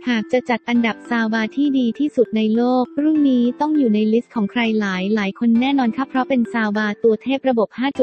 หากจะจัดอันดับซาวบาร์ที่ดีที่สุดในโลกรุ่นนี้ต้องอยู่ในลิสต์ของใครหลายคนแน่นอนค่ะเพราะเป็นซาวบาร์ตัวเทพระบบ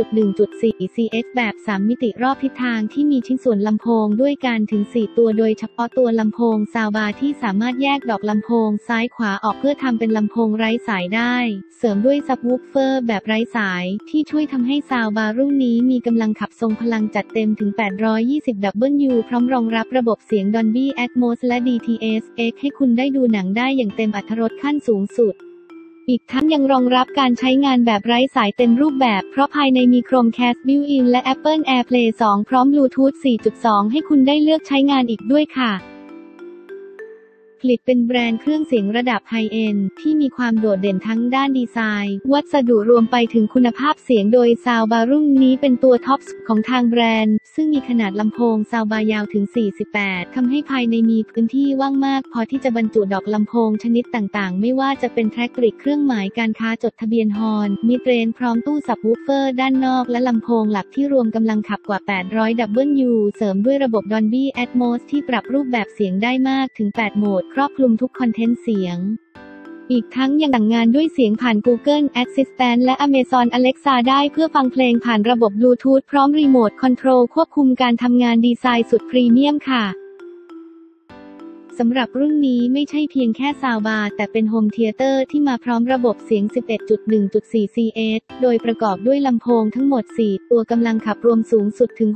5.1.4 CH แบบ 3 มิติรอบทิศทางที่มีชิ้นส่วนลำโพงด้วยกันถึง 4 ตัวโดยเฉพาะตัวลำโพงซาวบาร์ที่สามารถแยกดอกลำโพงซ้ายขวาออกเพื่อทำเป็นลำโพงไร้สายได้เสริมด้วยซับวูฟเฟอร์แบบไร้สายที่ช่วยทำให้ซาวบาร์รุ่นนี้มีกำลังขับทรงพลังจัดเต็มถึง 820W พร้อมรองรับระบบเสียง Dolby Atmos และ DTS-X ให้คุณได้ดูหนังได้อย่างเต็มอรรถรสขั้นสูงสุดอีกทั้งยังรองรับการใช้งานแบบไร้สายเต็มรูปแบบเพราะภายในมี Chromecast Built-in และ Apple AirPlay 2 พร้อม Bluetooth 4.2 ให้คุณได้เลือกใช้งานอีกด้วยค่ะผลิตเป็นแบรนด์เครื่องเสียงระดับไฮเอนด์ที่มีความโดดเด่นทั้งด้านดีไซน์วัสดุรวมไปถึงคุณภาพเสียงโดยซาวบาร์รุ่นนี้เป็นตัวท็อปของทางแบรนด์ซึ่งมีขนาดลำโพงซาวบาร์ยาวถึง 48 ทำให้ภายในมีพื้นที่ว่างมากพอที่จะบรรจุดอกลำโพงชนิดต่างๆไม่ว่าจะเป็นแทร็กบริกเครื่องหมายการค้าจดทะเบียนฮอร์นมิดเรนจ์พร้อมตู้ซับวูฟเฟอร์ด้านนอกและลำโพงหลักที่รวมกำลังขับกว่า 800W เสริมด้วยระบบ Dolby Atmos ที่ปรับรูปแบบเสียงได้มากถึง 8 โหมดครอบคลุมทุกคอนเทนต์เสียงอีกทั้งยังสั่งงานด้วยเสียงผ่าน Google Assistant และ Amazon Alexa ได้เพื่อฟังเพลงผ่านระบบ Bluetooth พร้อมรีโมทคอนโทรลควบคุมการทำงานดีไซน์สุดพรีเมียมค่ะสำหรับรุ่นนี้ไม่ใช่เพียงแค่ซาวบาร์แต่เป็นโฮมเธียเตอร์ที่มาพร้อมระบบเสียง 11.1.4 CH โดยประกอบด้วยลำโพงทั้งหมด 4 ตัวกำลังขับรวมสูงสุดถึง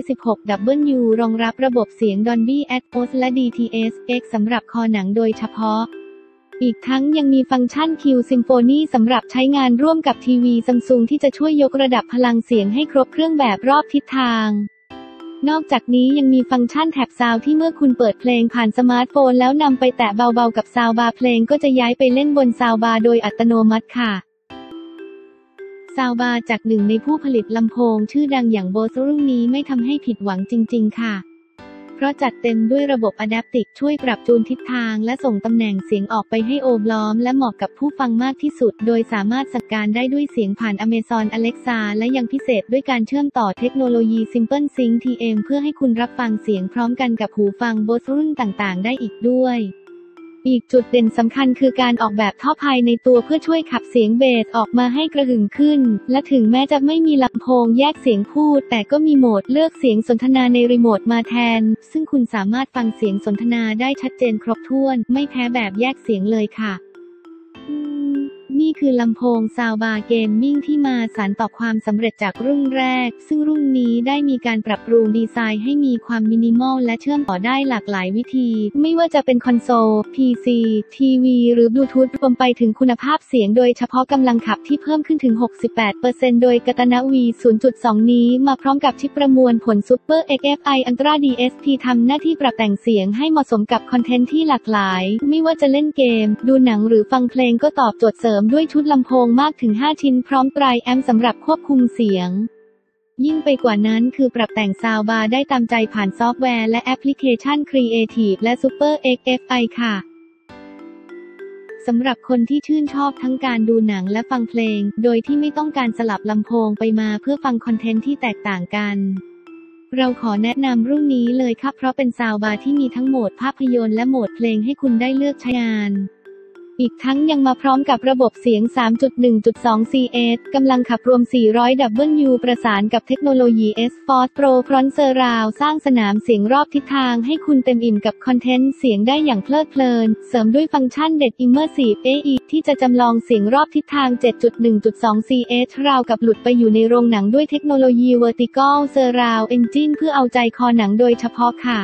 616W รองรับระบบเสียง Dolby Atmos และ DTS-X สำหรับคอหนังโดยเฉพาะอีกทั้งยังมีฟังก์ชัน Q Symphony สำหรับใช้งานร่วมกับทีวี Samsung ที่จะช่วยยกระดับพลังเสียงให้ครบเครื่องแบบรอบทิศทางนอกจากนี้ยังมีฟังก์ชันแท็บซาวด์ที่เมื่อคุณเปิดเพลงผ่านสมาร์ทโฟนแล้วนำไปแตะเบาๆกับซาวด์บาร์เพลงก็จะย้ายไปเล่นบนซาวด์บาร์โดยอัตโนมัติค่ะซาวด์บาร์จากหนึ่งในผู้ผลิตลำโพงชื่อดังอย่าง Bose รุ่นนี้ไม่ทำให้ผิดหวังจริงๆค่ะเพราะจัดเต็มด้วยระบบ Adaptive ช่วยปรับจูนทิศทางและส่งตำแหน่งเสียงออกไปให้โอบล้อมและเหมาะกับผู้ฟังมากที่สุดโดยสามารถสั่งการได้ด้วยเสียงผ่าน Amazon Alexa และยังพิเศษด้วยการเชื่อมต่อเทคโนโลยี Simple Sync TM เพื่อให้คุณรับฟังเสียงพร้อมกันกับหูฟัง Bose รุ่นต่างๆได้อีกด้วยอีกจุดเด่นสำคัญคือการออกแบบท่อภายในตัวเพื่อช่วยขับเสียงเบสออกมาให้กระหึ่มขึ้นและถึงแม้จะไม่มีลำโพงแยกเสียงพูดแต่ก็มีโหมดเลือกเสียงสนทนาในรีโมทมาแทนซึ่งคุณสามารถฟังเสียงสนทนาได้ชัดเจนครบถ้วนไม่แพ้แบบแยกเสียงเลยค่ะนี่คือลำโพงซาวบาร์เกมมิ่งที่มาสานต่อความสำเร็จจากรุ่นแรกซึ่งรุ่นนี้ได้มีการปรับปรุงดีไซน์ให้มีความมินิมอลและเชื่อมต่อได้หลากหลายวิธีไม่ว่าจะเป็นคอนโซล PC ทีวีหรือบลูทูธรวมไปถึงคุณภาพเสียงโดยเฉพาะกำลังขับที่เพิ่มขึ้นถึง 68% โดย Katana V 0.2 นี้มาพร้อมกับชิปประมวลผล Super XFI Ultra DSP ทำหน้าที่ปรับแต่งเสียงให้เหมาะสมกับคอนเทนต์ที่หลากหลายไม่ว่าจะเล่นเกมดูหนังหรือฟังเพลงก็ตอบโจทย์เสริมด้วยชุดลำโพงมากถึง 5 ชิ้นพร้อมไตรแอมป์สำหรับควบคุมเสียงยิ่งไปกว่านั้นคือปรับแต่งซาวด์บาร์ได้ตามใจผ่านซอฟต์แวร์และแอปพลิเคชัน Creative และ Super XFI ค่ะสำหรับคนที่ชื่นชอบทั้งการดูหนังและฟังเพลงโดยที่ไม่ต้องการสลับลำโพงไปมาเพื่อฟังคอนเทนต์ที่แตกต่างกันเราขอแนะนำรุ่นนี้เลยครับเพราะเป็นซาวด์บาร์ที่มีทั้งโหมดภาพยนตร์และโหมดเพลงให้คุณได้เลือกใช้งานอีกทั้งยังมาพร้อมกับระบบเสียง 3.1.2 CH กำลังขับรวม 400W ประสานกับเทคโนโลยี S-Force Pro Front Surround สร้างสนามเสียงรอบทิศทางให้คุณเต็มอิ่มกับคอนเทนต์เสียงได้อย่างเพลิดเพลินเสริมด้วยฟังก์ชันเด็ด Immersive AE ที่จะจำลองเสียงรอบทิศทาง 7.1.2 CH ราวกับหลุดไปอยู่ในโรงหนังด้วยเทคโนโลยี Vertical Surround Engine เพื่อเอาใจคอหนังโดยเฉพาะค่ะ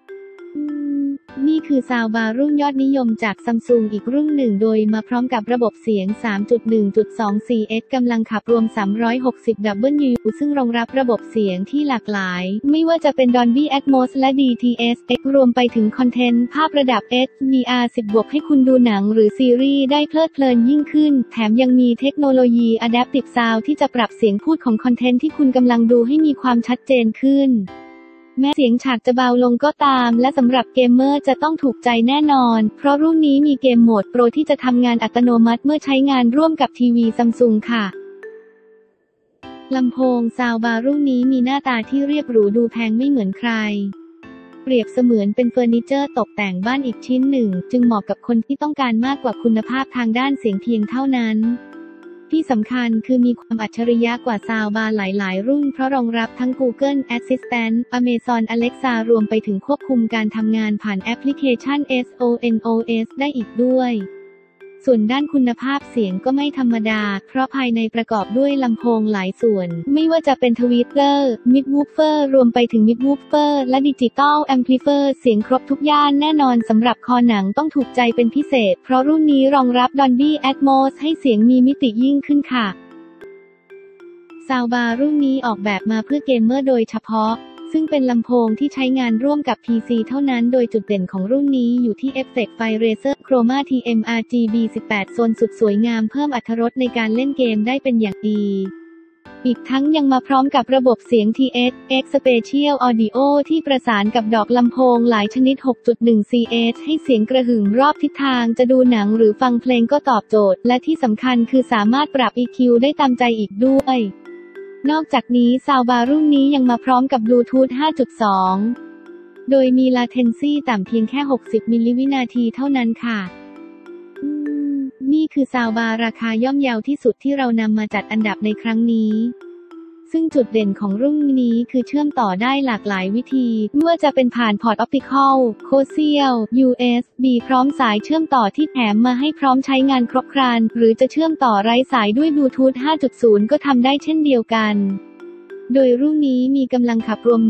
นี่คือซาวด์บาร์รุ่นยอดนิยมจาก Samsung อีกรุ่นหนึ่งโดยมาพร้อมกับระบบเสียง 3.1.2 CH กำลังขับรวม 360W ซึ่งรองรับระบบเสียงที่หลากหลายไม่ว่าจะเป็น Dolby Atmos และ DTS-X รวมไปถึงคอนเทนต์ภาพระดับ HDR10 ให้คุณดูหนังหรือซีรีส์ได้เพลิดเพลินยิ่งขึ้นแถมยังมีเทคโนโลยี Adaptive Sound ที่จะปรับเสียงพูดของคอนเทนต์ที่คุณกำลังดูให้มีความชัดเจนขึ้นแม้เสียงฉากจะเบาลงก็ตามและสำหรับเกมเมอร์จะต้องถูกใจแน่นอนเพราะรุ่นนี้มีเกมโหมดโปรที่จะทำงานอัตโนมัติเมื่อใช้งานร่วมกับทีวี Samsung ค่ะลำโพงซาวด์บาร์รุ่นนี้มีหน้าตาที่เรียบหรูดูแพงไม่เหมือนใครเปรียบเสมือนเป็นเฟอร์นิเจอร์ตกแต่งบ้านอีกชิ้นหนึ่งจึงเหมาะกับคนที่ต้องการมากกว่าคุณภาพทางด้านเสียงเพียงเท่านั้นที่สำคัญคือมีความอัจฉริยะกว่าซาวบาร์หลายๆรุ่นเพราะรองรับทั้ง Google Assistant Amazon Alexa รวมไปถึงควบคุมการทำงานผ่านแอปพลิเคชัน SONOS ได้อีกด้วยส่วนด้านคุณภาพเสียงก็ไม่ธรรมดาเพราะภายในประกอบด้วยลำโพงหลายส่วนไม่ว่าจะเป็นทวีตเตอร์มิดวูฟเฟอร์รวมไปถึงมิดวูฟเฟอร์และดิจิตอลแอมพลิเฟอร์เสียงครบทุกย่านแน่นอนสำหรับคอหนังต้องถูกใจเป็นพิเศษเพราะรุ่นนี้รองรับ Dolby Atmos ให้เสียงมีมิติยิ่งขึ้นค่ะซาวบาร์รุ่นนี้ออกแบบมาเพื่อเกมเมอร์โดยเฉพาะซึ่งเป็นลำโพงที่ใช้งานร่วมกับ PC เท่านั้นโดยจุดเด่นของรุ่นนี้อยู่ที่เอฟเฟกต์ไฟ Razer Chroma TM RGB 18 โซนสุดสวยงามเพิ่มอรรถรสในการเล่นเกมได้เป็นอย่างดีอีกทั้งยังมาพร้อมกับระบบเสียง TX Spatial Audio ที่ประสานกับดอกลำโพงหลายชนิด 6.1 ch ให้เสียงกระหึ่มรอบทิศทางจะดูหนังหรือฟังเพลงก็ตอบโจทย์และที่สำคัญคือสามารถปรับ EQ ได้ตามใจอีกด้วยนอกจากนี้ซาวบาร์รุ่นนี้ยังมาพร้อมกับบลูทูธ 5.2 โดยมี latency ต่ำเพียงแค่ 60 มิลลิวินาทีเท่านั้นค่ะนี่คือซาวบาร์ราคาย่อมเยาที่สุดที่เรานำมาจัดอันดับในครั้งนี้ซึ่งจุดเด่นของรุ่นนี้คือเชื่อมต่อได้หลากหลายวิธีไม่ว่าจะเป็นผ่านพอร์ตออปติคอล Coaxial USB พร้อมสายเชื่อมต่อที่แถมมาให้พร้อมใช้งานครบครันหรือจะเชื่อมต่อไร้สายด้วยบลูทูธ 5.0 ก็ทำได้เช่นเดียวกันโดยรุ่นนี้มีกำลังขับรวม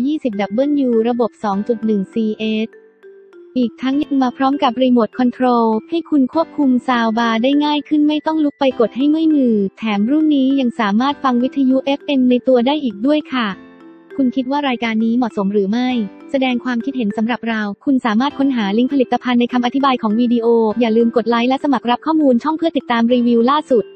120W ระบบ 2.1 chอีกทั้งยังมาพร้อมกับรีโมทคอนโทรลให้คุณควบคุมซาวบาร์ได้ง่ายขึ้นไม่ต้องลุกไปกดให้เมื่อยมือแถมรุ่นนี้ยังสามารถฟังวิทยุ FM ในตัวได้อีกด้วยค่ะคุณคิดว่ารายการนี้เหมาะสมหรือไม่แสดงความคิดเห็นสำหรับเราคุณสามารถค้นหาลิงก์ผลิตภัณฑ์ในคำอธิบายของวิดีโออย่าลืมกดไลค์และสมัครรับข้อมูลช่องเพื่อติดตามรีวิวล่าสุด